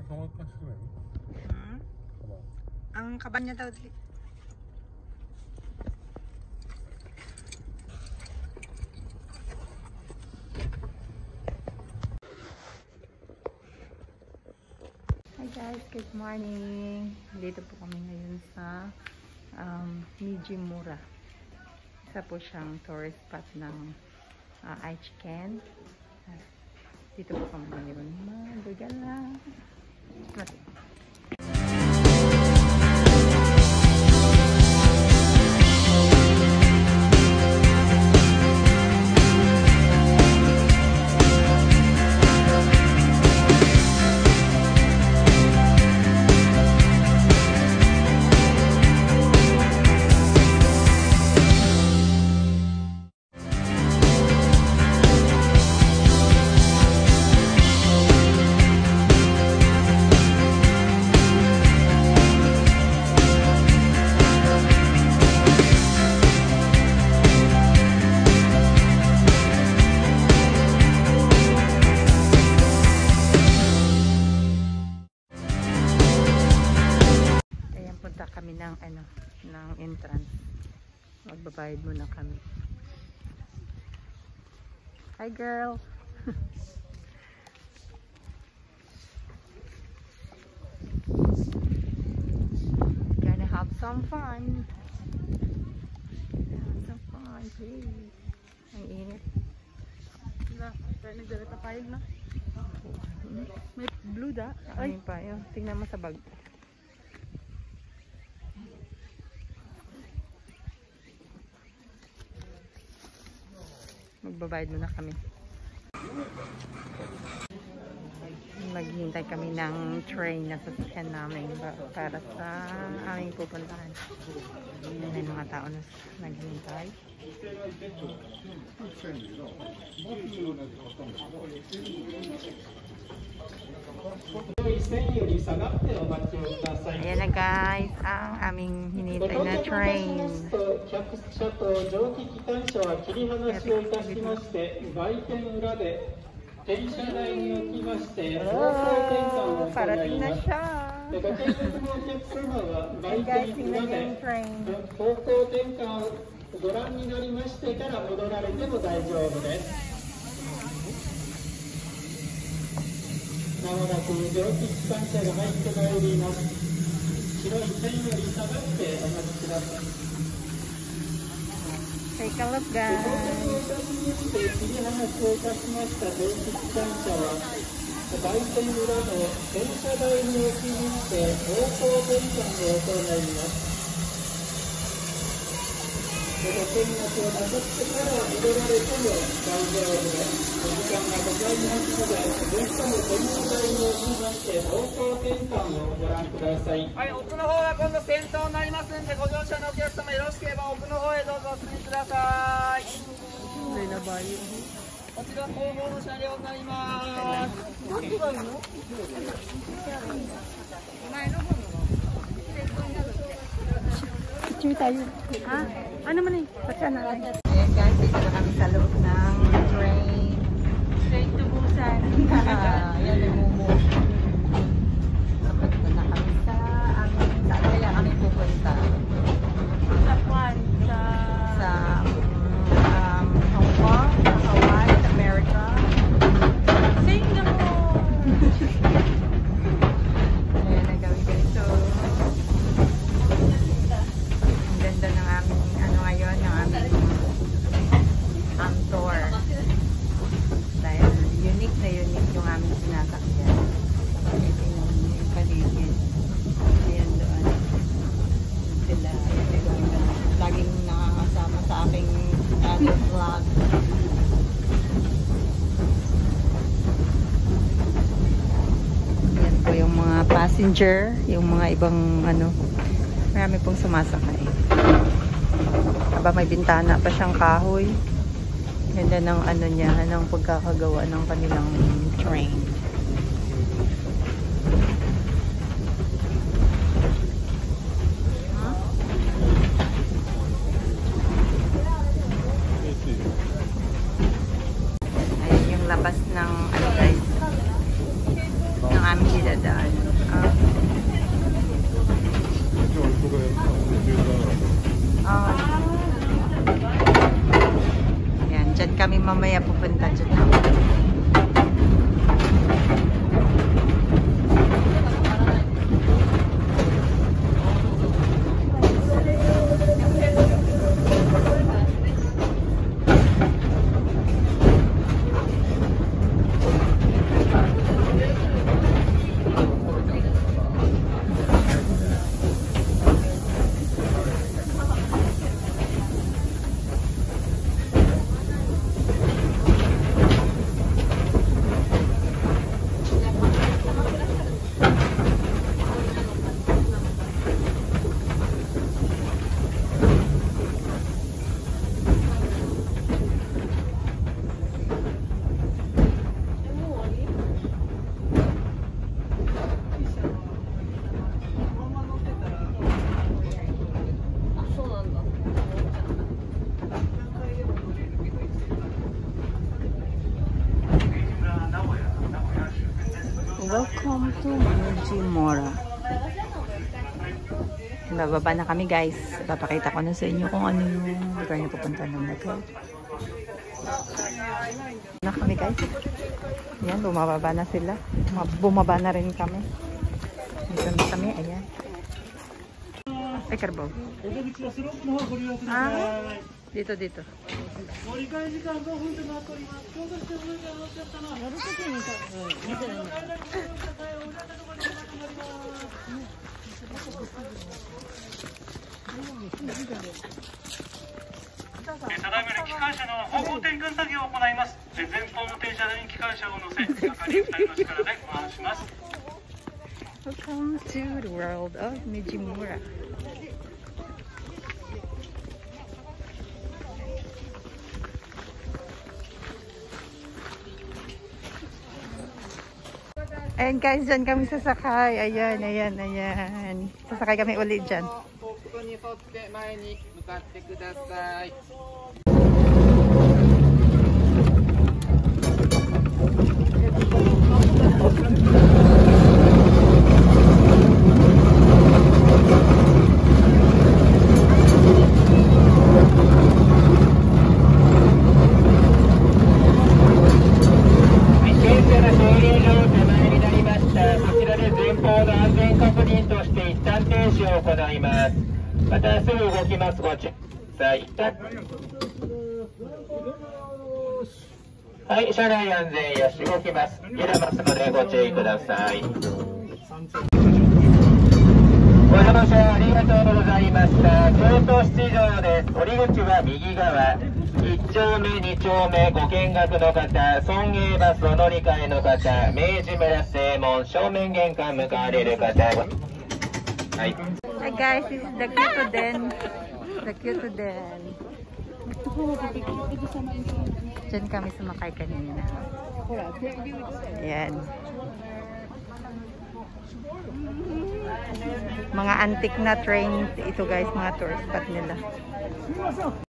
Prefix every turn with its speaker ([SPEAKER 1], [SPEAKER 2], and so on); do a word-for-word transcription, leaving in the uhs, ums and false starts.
[SPEAKER 1] Hmm? Ang kaban niya daw. Hi guys, good morning. Dito po kami ngayon sa um, Mura. Isa po siyang tourist spot ng uh, Aichiken. Dito po kami ngayon. Magagala. Mati. Kami ng ano ng entrance. Magbabayad muna kami. Hi girl. Gonna have some fun. Have some fun, please. Ang init. Wala, tayo nagdala payag na. May blue da. Ay, ay pa yun. Tingnan mo sa bag. Magbabayad muna kami. Maghihintay kami ng train na sasakyan namin para sa aming pupuntahan. May mga tao na naghihintay. Ayan na guys, ang aming hinintay na train. Oh, parating na siya. Ayan guys, tingnan niyo yung train. ご覧になりましてから戻られても大丈夫です。まもなく蒸気機関車が入ってまいります。白い線より下がってお待ちください。Take a look, guys. 切り離しをいたしました蒸気機関車は売店裏の電車台に置きにして方向転換を行います。 この見学をなさってから戻られても大丈夫です。お時間がございますので、電車の電車台に置きまして方向転換をご覧ください。はい、奥の方が今度先頭になりますので、ご乗車のお客様よろしければ奥の方へどうぞお進みください。こちら後方の車両になります。どっちがいいの？前の方の先頭になるって。 Cumi tayo. Ah, ano man eh? Patsa na. Ayan guys, dito na kami sa loob ng train. Straight to Busan. Ayan, namumove. Dito na kami sa aming, saan kaya kami pupunta? Sa Kwan, sa... Sa um, Hong Kong, Hawaii, America. Singapore! Ayan, nagawin ganito. Ganda ng aming ano ngayon, ng aming um, tour. Dahil unique na unique yung aming sinasakyan. Ito yung, yung paligid. Ayan doon. Sila. Laging nakakasama sa aking other vlog. Ayan po yung mga passenger, yung mga ibang ano, marami pong sumasakay. Aba, may bintana pa siyang kahoy. Ganda ng ano niya, ng pagkakagawa ng kanilang train. Ayan yung labas ng ano guys, ng aming dinadaan.
[SPEAKER 2] Welcome to Mura. Bababa na kami guys. Papakita ko na sa inyo kung ano yung lugar na pupunta ng natin. Na kami guys. Ayan, bumababa na sila. Bumaba na rin kami. Dito na kami, ayan. Ay, karbaw. Ah, dito, dito. Welcome to the world of Mura. Ayan guys, dyan kami sasakay. Ayan, ayan, ayan. Sasakay kami ulit dyan.
[SPEAKER 1] はい、車内安全よし動きます。揺れますのでご注意ください。ご乗車ありがとうございました。京都七条です。降り口は右側。いち丁目、に丁目、ご見学の方、送迎バスお乗り換えの方、明治村正門、正面玄関向かわれる方。はい。
[SPEAKER 2] Hi guys, this is the cute den. The cute den. Diyan kami sumakay kanina. Ayan. Mga antique na train ito guys, mga tourist spot nila.